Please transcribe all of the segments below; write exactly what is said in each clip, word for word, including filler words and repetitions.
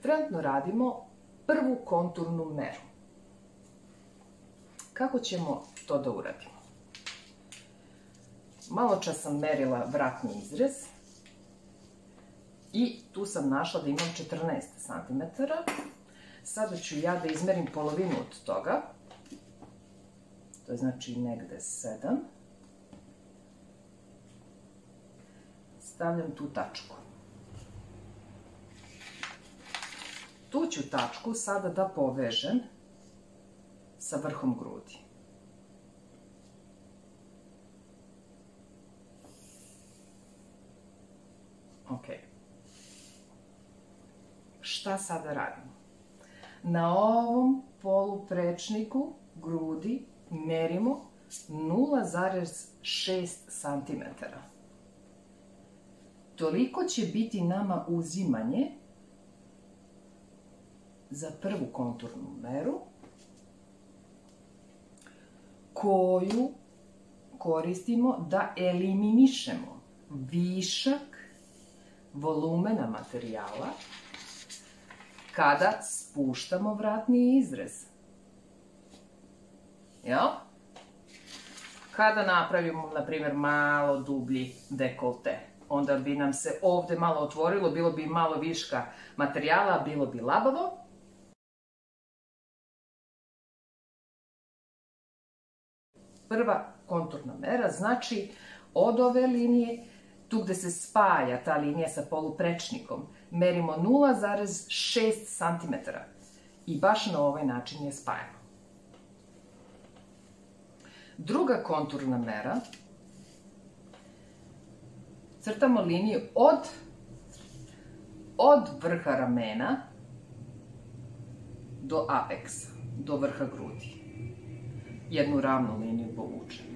Trenutno radimo prvu konturnu meru. Kako ćemo to da uradimo? Malo čas sam merila vratni izrez i tu sam našla da imam četrnaest santimetara. Sada ću ja da izmerim polovinu od toga. To je znači negde sedam. Stavljam tu tačku. Tu ću tačku sada da povežem sa vrhom grudi. Ok. Šta sada radimo? Na ovom poluprečniku grudi merimo nula zarez šest santimetara. Toliko će biti nama uzimanje za prvu konturnu meru koju koristimo da eliminišemo višak volumena materijala kada spuštamo vratni izrez. Jel? Kada napravimo, na primjer, malo dublji dekolte, onda bi nam se ovde malo otvorilo, bilo bi malo viška materijala, bilo bi labavo. Prva konturna mera znači od ove linije, tu gde se spaja ta linija sa poluprečnikom, merimo nula zarez šest santimetara i baš na ovaj način je spajamo. Druga konturna mera, crtamo liniju od, od vrha ramena do apeksa, do vrha grudi. Jednu ravnu liniju povučemo.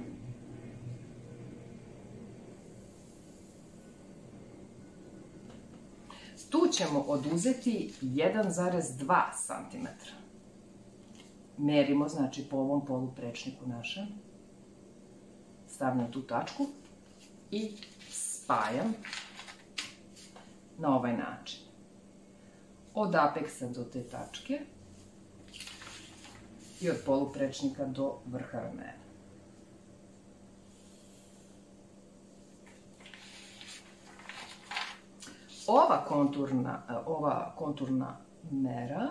Tu ćemo oduzeti jedan zarez dva santimetra. Merimo, znači, po ovom poluprečniku našem. Stavljam tu tačku i spajam na ovaj način. Od apeksa do te tačke i od poluprečnika do vrha ramena. Ova konturna, ova konturna mera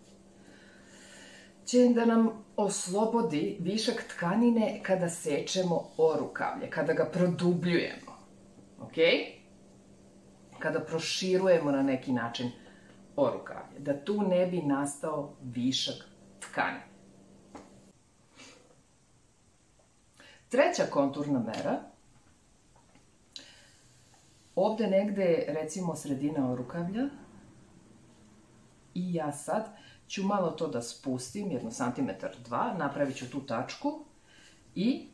će da nam oslobodi višak tkanine kada sečemo orukavlje, kada ga produbljujemo. Ok? Kada proširujemo na neki način orukavlje, da tu ne bi nastao višak tkanine. Treća konturna mera, ovde negde, recimo, sredina orukavlja i ja sad ću malo to da spustim, jedno santimetar, dva, napravit ću tu tačku i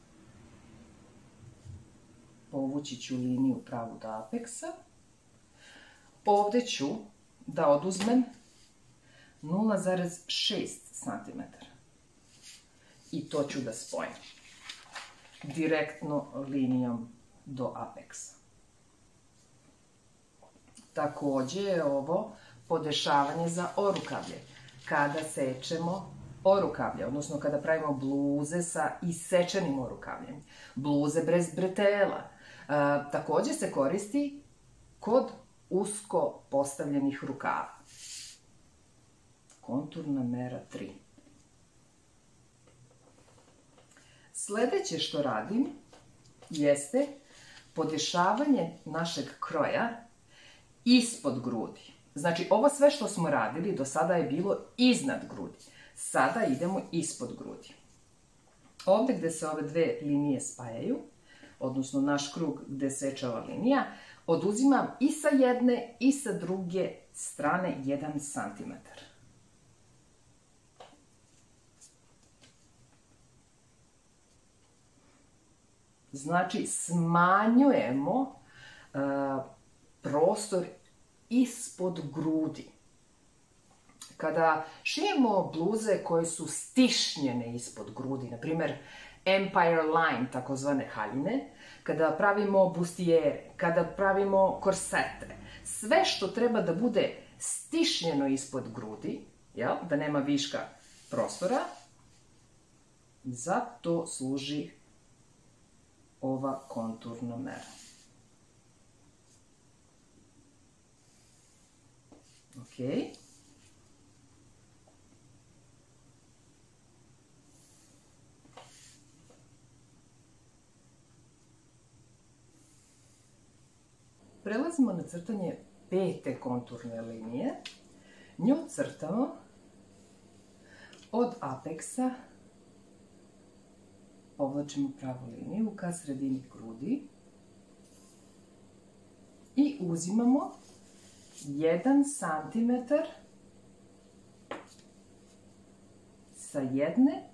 povući ću liniju pravu do apeksa. Ovde ću da oduzmem nula zarez šest santimetara i to ću da spojim direktno linijom do apeksa. Takođe je ovo podešavanje za orukavlje. Kada sečemo orukavlje, odnosno kada pravimo bluze sa isečenim orukavljem, bluze bez bretela, takođe se koristi kod usko postavljenih rukava. Konturna mera tri. Sledeće što radim jeste podešavanje našeg kroja ispod grudi. Znači, ovo sve što smo radili do sada je bilo iznad grudi. Sada idemo ispod grudi. Ovde gde se ove dve linije spajaju, odnosno naš krug gde seče ova linija, oduzimam i sa jedne i sa druge strane jedan santimetar. Znači, smanjujemo uh, prostor ispod grudi. Kada šijemo bluze koje su stišnjene ispod grudi, na primer Empire line, takozvane haljine, kada pravimo bustijere, kada pravimo korsete, sve što treba da bude stišnjeno ispod grudi, jel? Da nema viška prostora. Za to služi ova konturna mera. Ok. Prelazimo na crtanje pete konturne linije. Nju crtamo od apeksa, povlačimo pravu liniju ka sredini grudi i uzimamo jedan santimetar sa jedne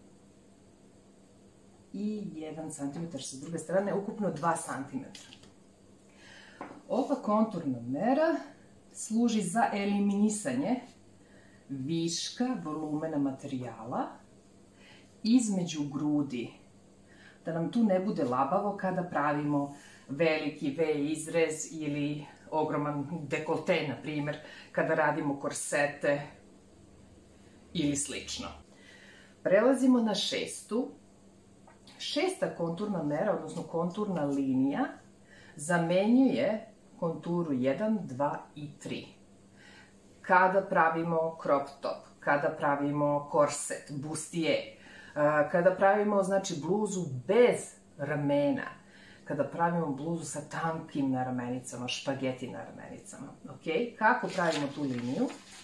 i jedan santimetar sa druge strane, ukupno dva santimetra. Ova konturna mera služi za eliminisanje viška volumena materijala između grudi, da nam tu ne bude labavo kada pravimo veliki V izrez ili ogroman dekolte, na primjer, kada radimo korsete ili slično. Prelazimo na šestu. Šesta konturna mera, odnosno konturna linija, zamenjuje konturu jedan, dva i tri. Kada pravimo crop top, kada pravimo korset, bustier, kada pravimo, znači, bluzu bez ramena, kada pravimo bluzu sa tankim naramenicama, špageti naramenicama. Ok? Kako pravimo tu liniju?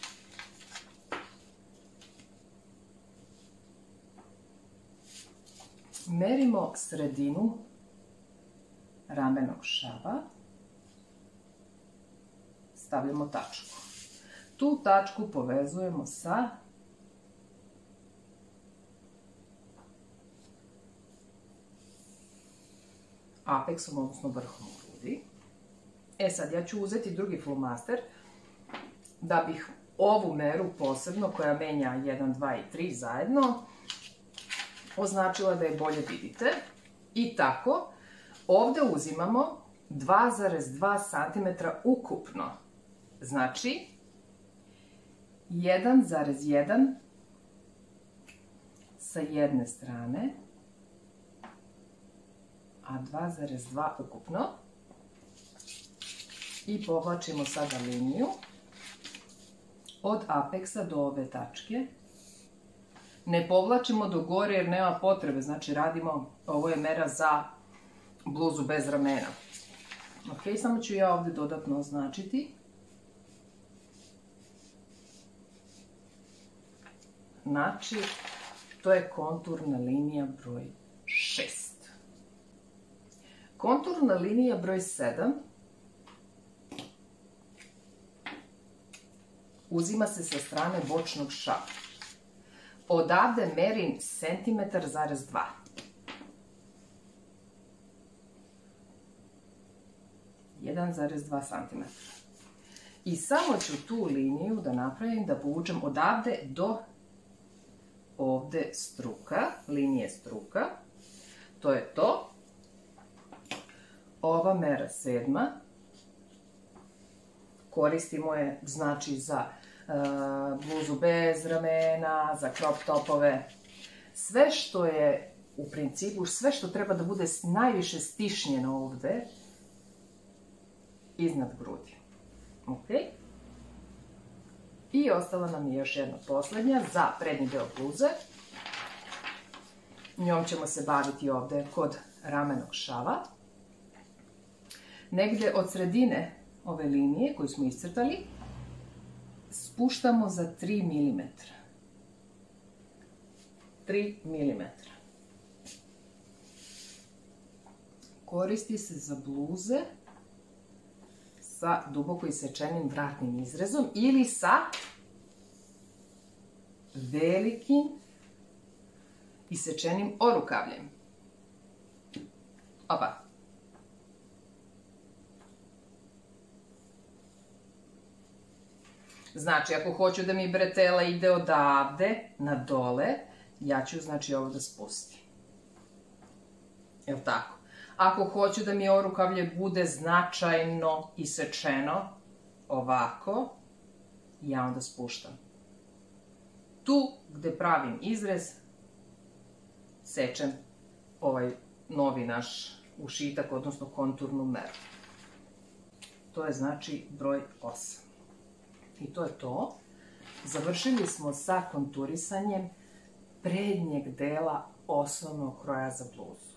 Merimo sredinu ramenog šava, stavljamo tačku. Tu tačku povezujemo sa apeksom, odnosno vrhom grudi. E sad, ja ću uzeti drugi flomaster da bih ovu meru posebno, koja menja jedan, dva i tri zajedno, označila da je bolje vidite. I tako, ovde uzimamo dva zarez dva santimetra ukupno. Znači, jedan zarez jedan sa jedne strane, a dva zarez dva ukupno. I povlačimo sada liniju od apeksa do ove tačke. Ne povlačimo do gore jer nema potrebe, znači radimo, ovo je mera za bluzu bez ramena. Ok, samo ću ja ovdje dodatno označiti. Znači, to je konturna linija broj šest. Konturna linija broj sedam uzima se sa strane bočnog šava. Odavde merim centimetar zarez dva. jedan zarez dva santimetra. I samo ću tu liniju da napravim, da povučem odavde do ovde struka, linije struka. To je to. Ova mera sedma. Koristimo je, znači, za bluzu bez ramena, za crop topove. Sve što je u principu, sve što treba da bude najviše stišnjeno ovde, iznad grudi. Ok? I ostala nam je još jedna poslednja za prednji deo bluze. Njom ćemo se baviti ovde kod ramenog šava. Negde od sredine ove linije koju smo iscrtali, spuštamo za tri milimetra. tri milimetra. Koristi se za bluze sa duboko isečenim vratnim izrezom ili sa velikim isečenim orukavljem. Opa! Znači, ako hoću da mi bretela ide odavde na dole, ja ću, znači, ovo da spustim. Jel' tako? Ako hoću da mi orukavlje bude značajno isečeno, ovako, i ja onda spuštam. Tu gde pravim izrez, sečem ovaj novi naš ušitak, odnosno konturnu meru. To je znači broj osam. I to je to. Završili smo sa konturisanjem prednjeg dela osnovnog kroja za bluzu.